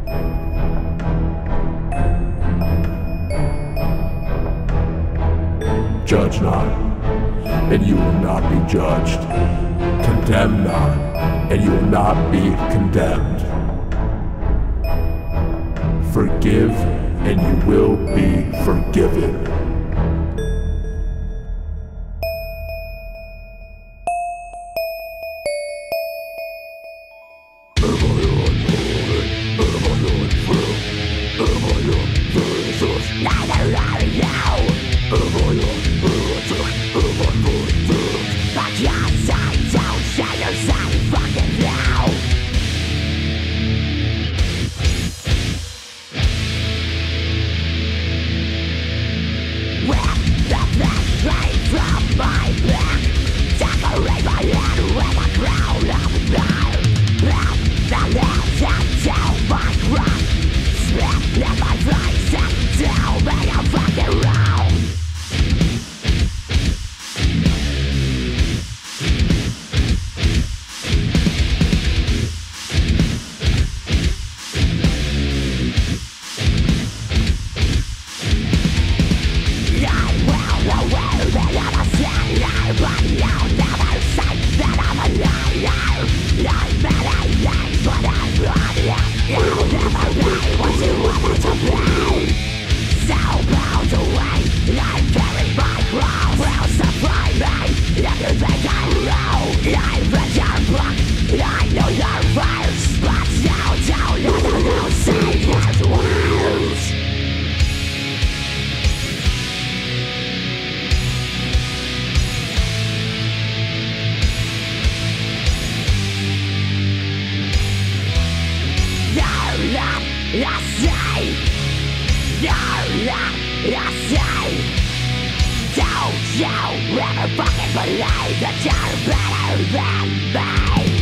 Judge not, and you will not be judged. Condemn not, and you will not be condemned. Forgive, and you will be forgiven. Neither are you. Because I don't share your side fucking now. With the flesh straight from my back, decorate my head with a crown of fire. Put the lips into my crop, spit in my face and tell me I'm fucking wrong. Don't you ever fucking believe that you're better than me?